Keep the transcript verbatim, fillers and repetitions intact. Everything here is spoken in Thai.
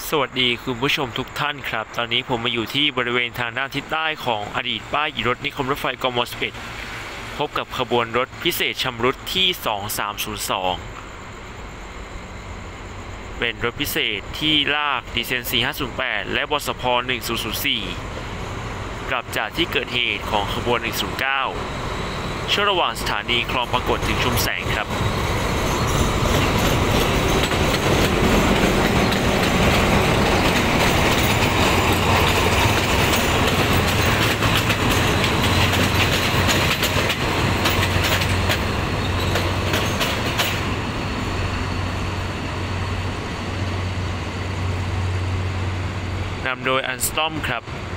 สวัสดีคุณผู้ชมทุกท่านครับตอนนี้ผมมาอยู่ที่บริเวณทางด้านทิศใต้ของอดีตป้ายรถนิคมรถไฟกมสิบเอ็ดพบกับขบวนรถพิเศษชำรุดที่สองสามศูนย์สองเป็นรถพิเศษที่ลากดีเซนสี่ห้าศูนย์แปดและบสพหนึ่งศูนย์ศูนย์สี่กลับจากที่เกิดเหตุของขบวนหนึ่งศูนย์เก้าช่วงระหว่างสถานีคลองปรากฏถึงชุมแสงครับนำโดยอันสตอมครับ